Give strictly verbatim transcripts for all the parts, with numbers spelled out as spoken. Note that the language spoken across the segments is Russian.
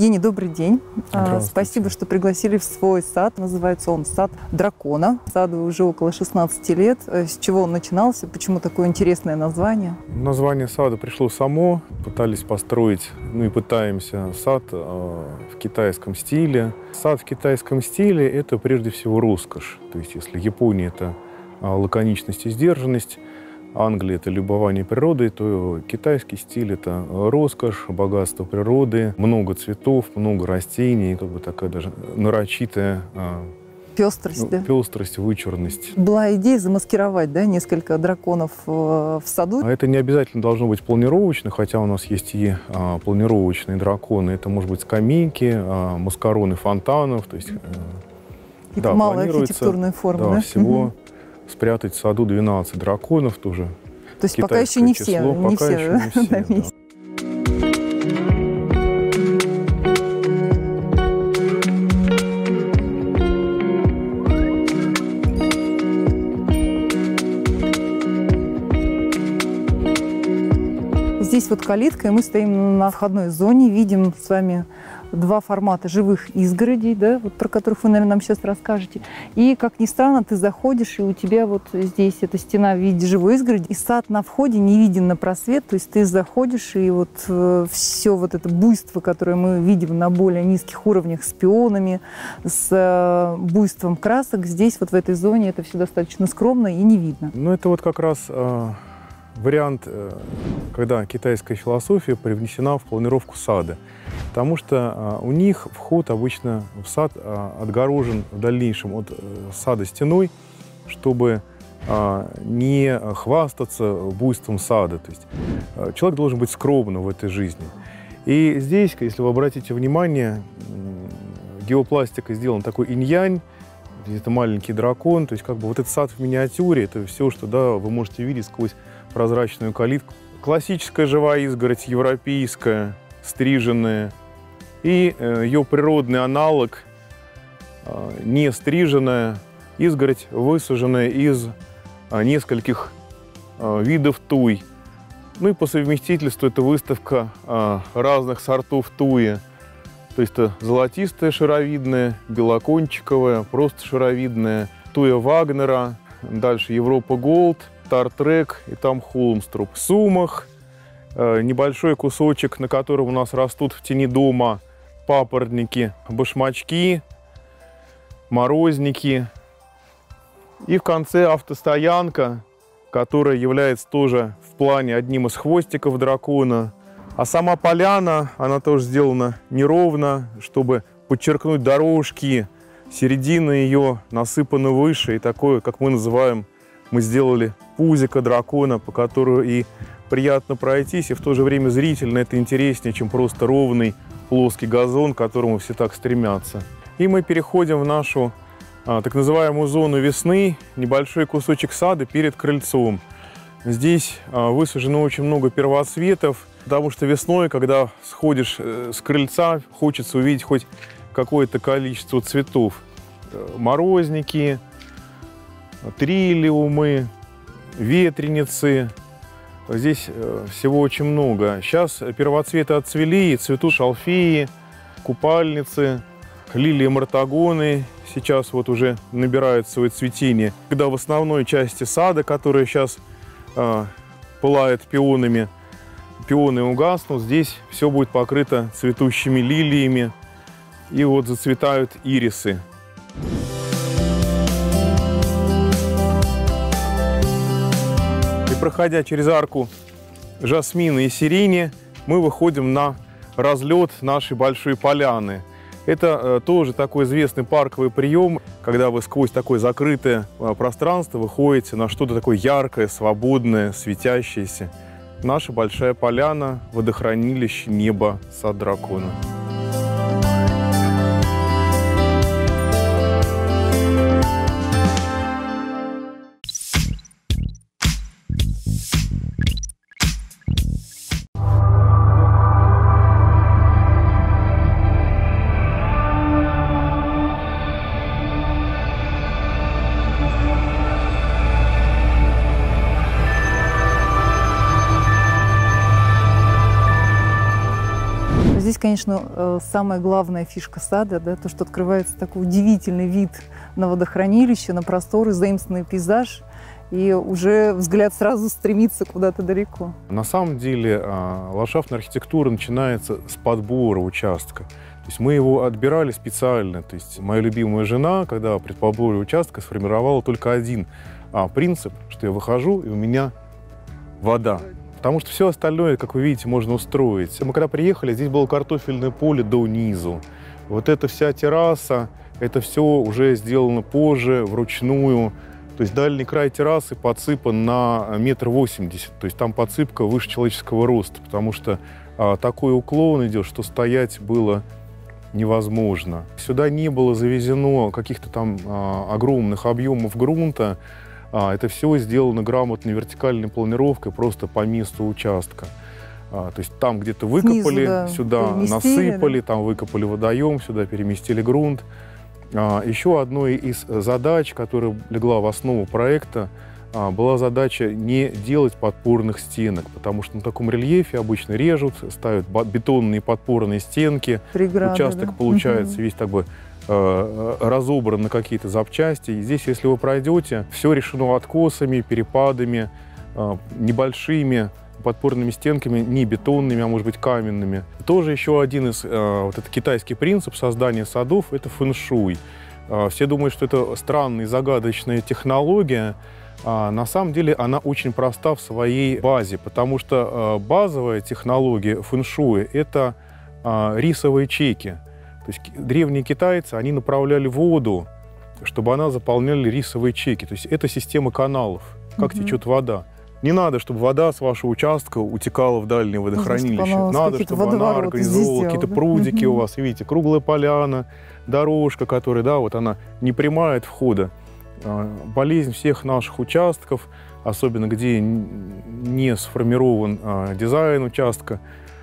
Евгений, добрый день. Спасибо, что пригласили в свой сад. Называется он «Сад дракона». Саду уже около шестнадцати лет. С чего он начинался? Почему такое интересное название? Название сада пришло само. Пытались построить, ну и пытаемся, сад э, в китайском стиле. Сад в китайском стиле – это прежде всего роскошь. То есть если Япония – это э, лаконичность и сдержанность, Англия – это любование природой, то китайский стиль – это роскошь, богатство природы, много цветов, много растений, как бы такая даже нарочитая пестрость, ну, да? пестрость, вычурность. Была идея замаскировать, да, несколько драконов в саду. А это не обязательно должно быть планировочно, хотя у нас есть и а, планировочные драконы. Это, может быть, скамейки, а, маскароны фонтанов. То есть, и да, малая архитектурная форма, да? Да, всего спрятать в саду двенадцать драконов тоже. То есть пока еще не все, число, не пока все, еще не все на месте. Да. Здесь вот калитка, и мы стоим на входной зоне, видим с вами два формата живых изгородей, да, вот про которых вы, наверное, нам сейчас расскажете. И, как ни странно, ты заходишь, и у тебя вот здесь эта стена в виде живой изгороди, и сад на входе не виден на просвет, то есть ты заходишь, и вот э, все вот это буйство, которое мы видим на более низких уровнях с пионами, с э, буйством красок, здесь вот в этой зоне это все достаточно скромно и не видно. Ну, это вот как раз э, вариант, э, когда китайская философия привнесена в планировку сада. Потому что а, у них вход обычно в сад а, отгорожен в дальнейшем от а, сада стеной, чтобы а, не хвастаться буйством сада. То есть а, человек должен быть скромным в этой жизни. И здесь, если вы обратите внимание, геопластика сделана такой инь-янь, это маленький дракон, то есть как бы вот этот сад в миниатюре, это все, что да, вы можете видеть сквозь прозрачную калитку. Классическая живая изгородь, европейская, стриженная, и э, ее природный аналог, э, не стриженная изгородь, высаженная из э, нескольких э, видов туй. Ну и по совместительству это выставка э, разных сортов туи. То есть это золотистая шаровидная, белокончиковая, просто шаровидная, туя Вагнера, дальше Европа Голд, Стартрек и там Холмструп. Сумах, э, небольшой кусочек, на котором у нас растут в тени дома папоротники, башмачки, морозники. И в конце автостоянка, которая является тоже в плане одним из хвостиков дракона. А сама поляна, она тоже сделана неровно, чтобы подчеркнуть дорожки. Середина ее насыпана выше. И такое, как мы называем, мы сделали пузико дракона, по которому и приятно пройтись, и в то же время зрительно это интереснее, чем просто ровный плоский газон, к которому все так стремятся. И мы переходим в нашу а, так называемую зону весны, небольшой кусочек сада перед крыльцом. Здесь а, высажено очень много первоцветов, потому что весной, когда сходишь э, с крыльца, хочется увидеть хоть какое-то количество цветов. Морозники, триллиумы, ветреницы. Здесь всего очень много. Сейчас первоцветы отцвели, и цветут шалфеи, купальницы, лилии мартагоны. Сейчас вот уже набирают свое цветение. Когда в основной части сада, которая сейчас э, пылает пионами, пионы угаснут, здесь все будет покрыто цветущими лилиями. И вот зацветают ирисы. Проходя через арку жасмина и сирени, мы выходим на разлет нашей большой поляны. Это э, тоже такой известный парковый прием, когда вы сквозь такое закрытое э, пространство выходите на что-то такое яркое, свободное, светящееся. Наша большая поляна, водохранилище, небо, сад дракона. Здесь конечно, самая главная фишка сада, да, то, что открывается такой удивительный вид на водохранилище, на просторы, заимствованный пейзаж, и уже взгляд сразу стремится куда-то далеко. На самом деле ландшафтная архитектура начинается с подбора участка. То есть мы его отбирали специально. То есть моя любимая жена, когда при подборе участка, сформировала только один а, принцип, что я выхожу, и у меня вода. Потому что все остальное, как вы видите, можно устроить. Мы когда приехали, здесь было картофельное поле до низу. Вот эта вся терраса, это все уже сделано позже, вручную. То есть дальний край террасы подсыпан на метр восемьдесят. То есть там подсыпка выше человеческого роста, потому что а, такой уклон идет, что стоять было невозможно. Сюда не было завезено каких-то там а, огромных объемов грунта. А, это все сделано грамотной вертикальной планировкой просто по месту участка. А, то есть там где-то выкопали, снизу, да, сюда насыпали, да? Там выкопали водоем, сюда переместили грунт. А, еще одной из задач, которая легла в основу проекта, а, была задача не делать подпорных стенок, потому что на таком рельефе обычно режут, ставят бетонные подпорные стенки. Преграды, участок, да? Получается угу. весь так бы э, разобран на какие-то запчасти. И здесь, если вы пройдете, все решено откосами, перепадами, э, небольшими подпорными стенками, не бетонными, а может быть каменными. Тоже еще один из, э, вот этот китайский принцип создания садов, это фэн-шуй. Э, все думают, что это странная, загадочная технология. А на самом деле она очень проста в своей базе, потому что э, базовая технология фэн-шуя – это э, рисовые чеки. То есть древние китайцы, они направляли воду, чтобы она заполняла рисовые чеки. То есть это система каналов, как mm-hmm. течет вода. Не надо, чтобы вода с вашего участка утекала в дальнее водохранилище. Надо, надо чтобы она организовывала какие-то прудики у вас. Видите, круглая поляна, дорожка, которая, да, вот она не прямая от входа. Болезнь всех наших участков, особенно где не сформирован а, дизайн участка,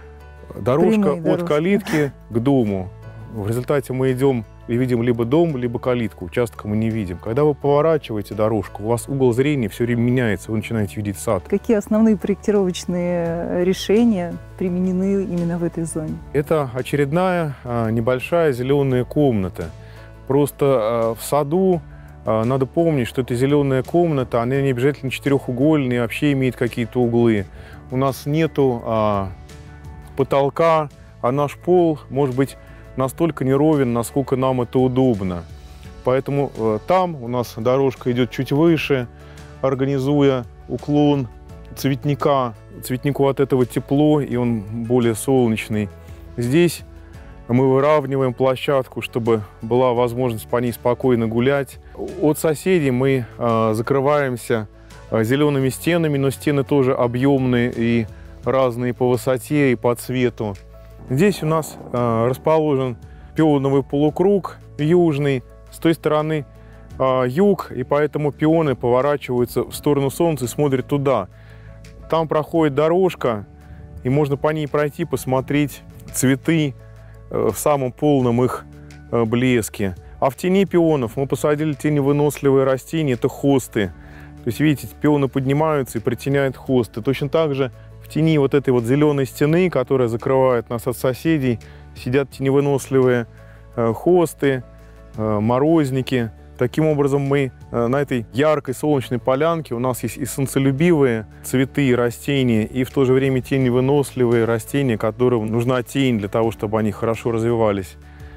дорожка Прямые от дорожки. Калитки к дому. В результате мы идем и видим либо дом, либо калитку. Участка мы не видим. Когда вы поворачиваете дорожку, у вас угол зрения все время меняется, вы начинаете видеть сад. Какие основные проектировочные решения применены именно в этой зоне? Это очередная а, небольшая зеленая комната. Просто а, в саду а, надо помнить, что эта зеленая комната, она не обязательно четырехугольная, вообще имеет какие-то углы. У нас нету а, потолка, а наш пол может быть настолько неровен, насколько нам это удобно. Поэтому э, там у нас дорожка идет чуть выше, организуя уклон цветника. Цветнику от этого тепло, и он более солнечный. Здесь мы выравниваем площадку, чтобы была возможность по ней спокойно гулять. От соседей мы э, закрываемся э, зелеными стенами, но стены тоже объемные и разные по высоте и по цвету. Здесь у нас э, расположен пионовый полукруг южный, с той стороны э, юг, и поэтому пионы поворачиваются в сторону солнца и смотрят туда. Там проходит дорожка, и можно по ней пройти, посмотреть цветы э, в самом полном их э, блеске. А в тени пионов мы посадили теневыносливые растения, это хосты. То есть, видите, пионы поднимаются и притеняют хосты. Точно так же в тени вот этой вот зеленой стены, которая закрывает нас от соседей, сидят теневыносливые э, хосты, э, морозники. Таким образом, мы э, на этой яркой солнечной полянке, у нас есть и солнцелюбивые цветы и растения, и в то же время теневыносливые растения, которым нужна тень для того, чтобы они хорошо развивались.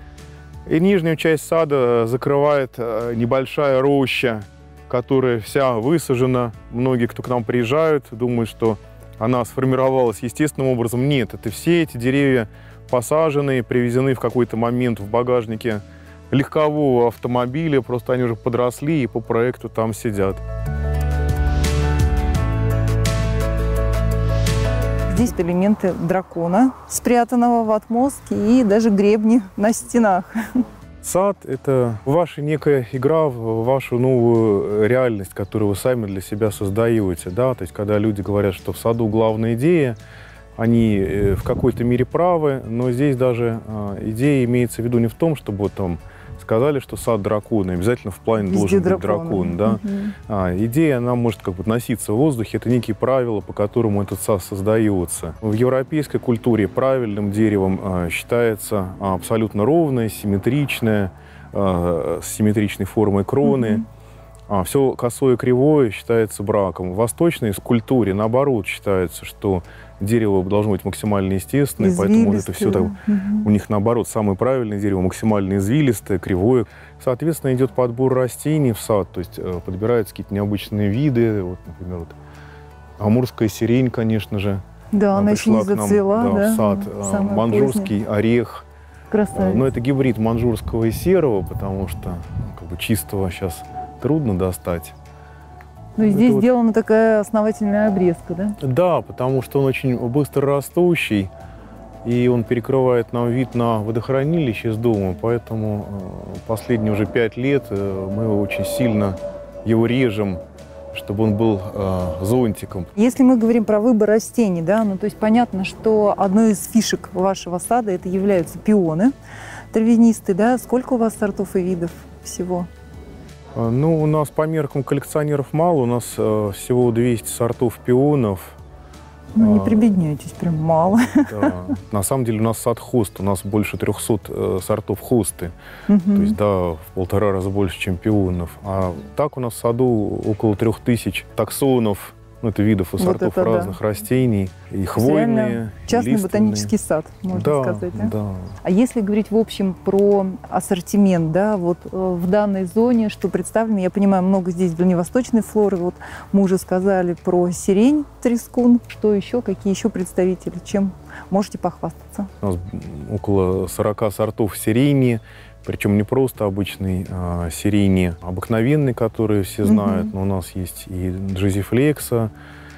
И нижнюю часть сада закрывает э, небольшая роща, которая вся высажена. Многие, кто к нам приезжают, думают, что она сформировалась естественным образом. Нет, это все эти деревья посажены, привезены в какой-то момент в багажнике легкового автомобиля, просто они уже подросли и по проекту там сидят. Здесь элементы дракона, спрятанного в отмостке, и даже гребни на стенах. Сад – это ваша некая игра в вашу новую реальность, которую вы сами для себя создаете. Да? То есть, когда люди говорят, что в саду главная идея, они в какой-то мере правы, но здесь даже идея имеется в виду не в том, чтобы там сказали, что сад дракона, обязательно в плане Везде должен быть драконы. дракон. Да? Угу. А, идея, она может как бы носиться в воздухе, это некие правила, по которым этот сад создается. В европейской культуре правильным деревом а, считается абсолютно ровное, симметричное, а, с симметричной формой кроны. Угу. А, все косое и кривое считается браком. В восточной скульптуре, наоборот, считается, что дерево должно быть максимально естественное, поэтому это все так, угу. у них, наоборот, самое правильное дерево максимально извилистое, кривое. Соответственно, идет подбор растений в сад, то есть подбираются какие-то необычные виды. Вот, например, вот, амурская сирень, конечно же. Да, она еще не зацвела, нам, да, да? в сад. Самое манжурский позднее. Орех. Красавец. Но это гибрид манжурского и серого, потому что как бы, чистого сейчас трудно достать. Ну, и здесь вот... сделана такая основательная обрезка, да? Да, потому что он очень быстро растущий, и он перекрывает нам вид на водохранилище с дома, поэтому последние уже пять лет мы очень сильно его режем, чтобы он был э, зонтиком. Если мы говорим про выбор растений, да, ну то есть понятно, что одной из фишек вашего сада это являются пионы травянистые, да? Сколько у вас сортов и видов всего? Ну, у нас по меркам коллекционеров мало, у нас э, всего двести сортов пионов. Ну, не прибедняйтесь, прям мало. Да. На самом деле у нас сад хост, у нас больше трехсот э, сортов хосты. Угу. То есть, да, в полтора раза больше, чем пионов. А так у нас в саду около трех тысяч таксонов, ну, это видов и сортов вот разных да. растений. И хвойные, частный лиственные. Ботанический сад, можно да, сказать. Да? Да. А если говорить в общем про ассортимент, да, вот в данной зоне, что представлено, я понимаю, много здесь дальневосточной флоры. Вот мы уже сказали про сирень, трескун. Что еще, какие еще представители? Чем можете похвастаться? У нас около сорока сортов сирени. Причем не просто обычный а, сирени, обыкновенный, который все знают, mm-hmm. но у нас есть и джозефлекса,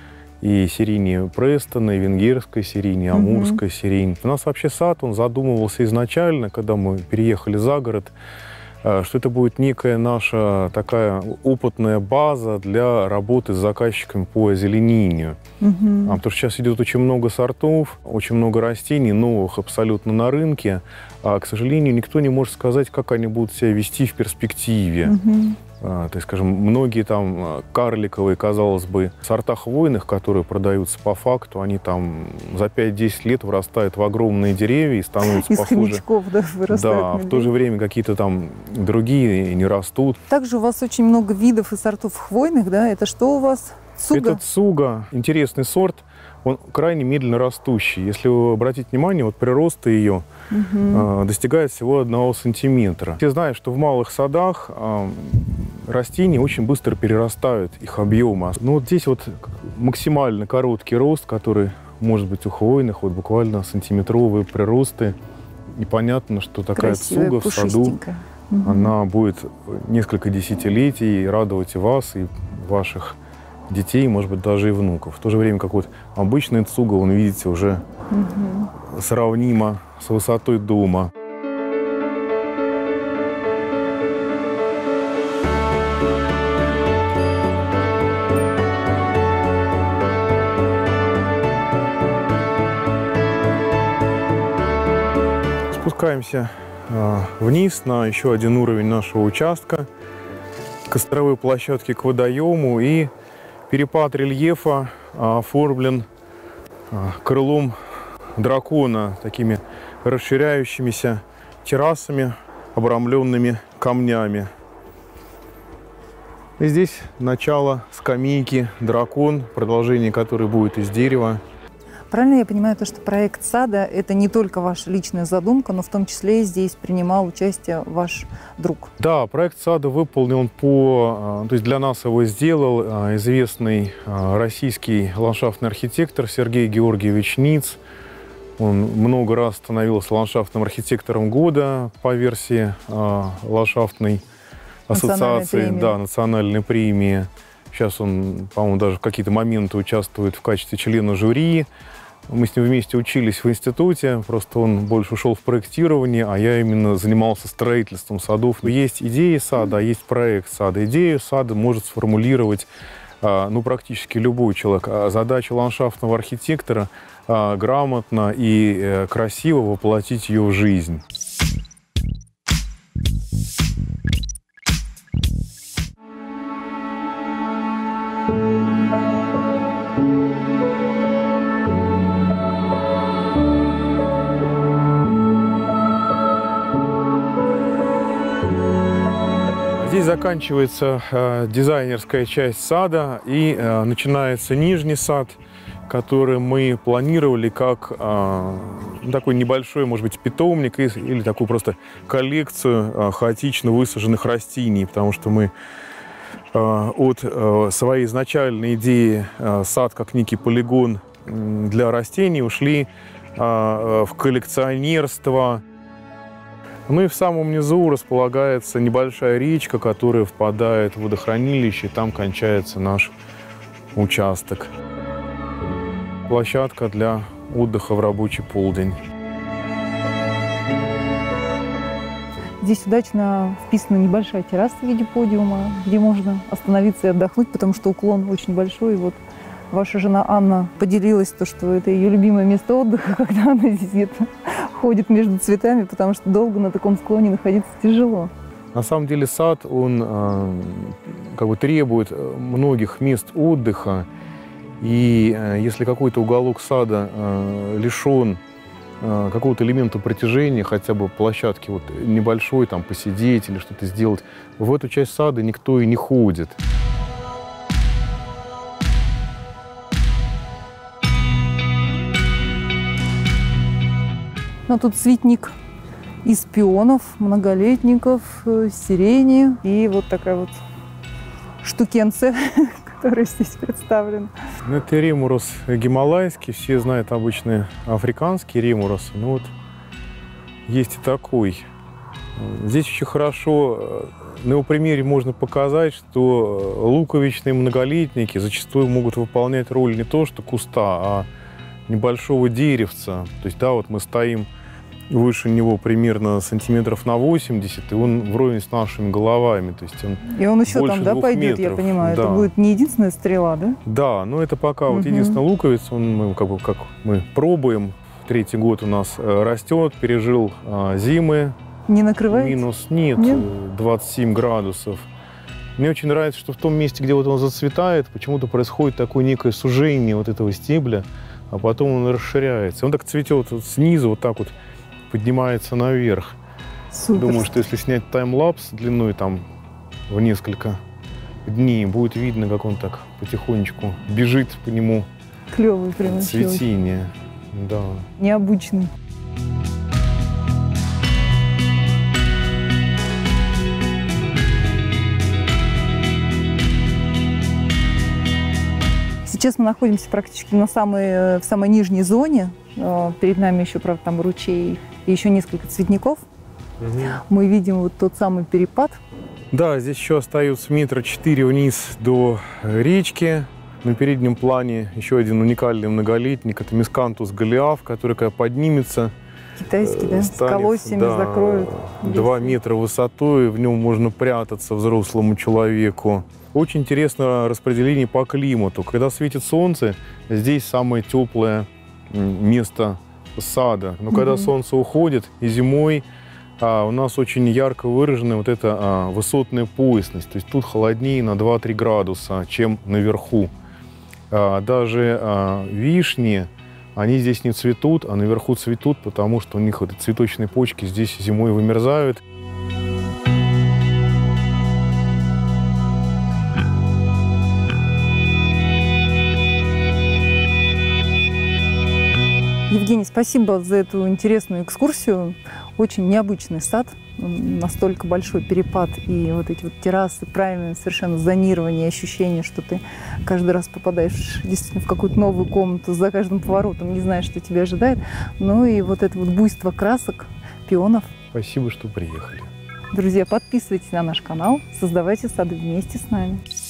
и сирени Престона, и венгерская сирень, и амурская mm-hmm. сирень. У нас вообще сад, он задумывался изначально, когда мы переехали за город, что это будет некая наша такая опытная база для работы с заказчиками по озеленению. Mm-hmm. Потому что сейчас идет очень много сортов, очень много растений, новых абсолютно на рынке, а, к сожалению, никто не может сказать, как они будут себя вести в перспективе. Mm-hmm. А, то есть, скажем, многие там карликовые, казалось бы, сорта хвойных, которые продаются по факту, они там за пять-десять лет вырастают в огромные деревья и становятся Из похожи. хомячков, да, вырастают. Да, в то же время какие-то там другие не растут. Также у вас очень много видов и сортов хвойных, да? Это что у вас? Цуга? Это цуга, интересный сорт. Он крайне медленно растущий. Если вы обратите внимание, вот прирост ее угу. э, достигает всего одного сантиметра. Все знают, что в малых садах э, растения очень быстро перерастают их объемы. Но вот здесь вот максимально короткий рост, который может быть у хвойных, вот буквально сантиметровые приросты. И понятно, что такая красивая, цуга в саду, угу. она будет несколько десятилетий радовать и вас, и ваших детей, может быть, даже и внуков. В то же время, как вот обычный цуга, он, видите, уже угу. сравнимо с высотой дома. Спускаемся э, вниз на еще один уровень нашего участка, к костровой площадке, к водоему, и перепад рельефа оформлен крылом дракона, такими расширяющимися террасами, обрамленными камнями. И здесь начало скамейки «Дракон», продолжение которой будет из дерева. Правильно я понимаю, то, что проект сада – это не только ваша личная задумка, но в том числе здесь принимал участие ваш друг? Да, проект сада выполнен по… То есть для нас его сделал известный российский ландшафтный архитектор Сергей Георгиевич Ниц. Он много раз становился ландшафтным архитектором года по версии ландшафтной ассоциации, да, национальной премии. Сейчас он, по-моему, даже в какие-то моменты участвует в качестве члена жюри. Мы с ним вместе учились в институте, просто он больше ушел в проектирование, а я именно занимался строительством садов. Есть идея сада, а есть проект сада. Идею сада может сформулировать ну, практически любой человек. А задача ландшафтного архитектора грамотно и красиво воплотить ее в жизнь. Здесь заканчивается э, дизайнерская часть сада и э, начинается нижний сад, который мы планировали как э, такой небольшой, может быть, питомник или такую просто коллекцию э, хаотично высаженных растений, потому что мы э, от э, своей изначальной идеи э, сад как некий полигон для растений ушли э, в коллекционерство. Ну и в самом низу располагается небольшая речка, которая впадает в водохранилище, и там кончается наш участок. Площадка для отдыха в рабочий полдень. Здесь удачно вписана небольшая терраса в виде подиума, где можно остановиться и отдохнуть, потому что уклон очень большой. И вот ваша жена Анна поделилась, то, что это ее любимое место отдыха, когда она здесь где-то ходит между цветами, потому что долго на таком склоне находиться тяжело. На самом деле сад, он э, как бы требует многих мест отдыха. И э, если какой-то уголок сада э, лишен э, какого-то элемента притяжения, хотя бы площадки вот, небольшой, там, посидеть или что-то сделать, в эту часть сада никто и не ходит. Ну, тут цветник из пионов, многолетников, сирени и вот такая вот штукенция, которая здесь представлена. Это ремурус гималайский, все знают обычные африканские ремурусы, но вот есть и такой. Здесь очень хорошо, на его примере можно показать, что луковичные многолетники зачастую могут выполнять роль не то что куста, а небольшого деревца. То есть, да, вот мы стоим выше него примерно сантиметров на восемьдесят, и он вровень с нашими головами. То есть он и он еще там, да, пойдет, метров. Я понимаю. Да. Это будет не единственная стрела, да? Да, но это пока угу. вот единственная луковица. Он, мы, как бы, как мы пробуем. Третий год у нас растет, пережил а, зимы. Не накрывает? Минус нет, нет, двадцать семь градусов. Мне очень нравится, что в том месте, где вот он зацветает, почему-то происходит такое некое сужение вот этого стебля, а потом он расширяется. Он так цветет вот снизу, вот так вот поднимается наверх. Супер. Думаю, что если снять таймлапс длиной там в несколько дней, будет видно, как он так потихонечку бежит по нему. Клевый прям цветение. Да. Необычный. Сейчас мы находимся практически на самой, в самой нижней зоне. Перед нами еще, правда, там ручей и еще несколько цветников. Угу. Мы видим вот тот самый перепад. Да, здесь еще остается метра четыре вниз до речки. На переднем плане еще один уникальный многолетник. Это мискантус голиаф, который, когда поднимется, китайский, да? станет, с колосьями да, закроют. Два метра высотой, в нем можно прятаться взрослому человеку. Очень интересно распределение по климату. Когда светит солнце, здесь самое теплое место сада. Но mm-hmm. когда солнце уходит, и зимой а, у нас очень ярко выражена вот эта а, высотная поясность. То есть тут холоднее на два-три градуса, чем наверху. А, даже а, вишни, они здесь не цветут, а наверху цветут, потому что у них вот эти цветочные почки здесь зимой вымерзают. Евгений, спасибо за эту интересную экскурсию. Очень необычный сад, настолько большой перепад и вот эти вот террасы, правильное совершенно зонирование, ощущение, что ты каждый раз попадаешь действительно в какую-то новую комнату, за каждым поворотом не знаешь, что тебя ожидает. Ну и вот это вот буйство красок, пионов. Спасибо, что приехали. Друзья, подписывайтесь на наш канал, создавайте сады вместе с нами.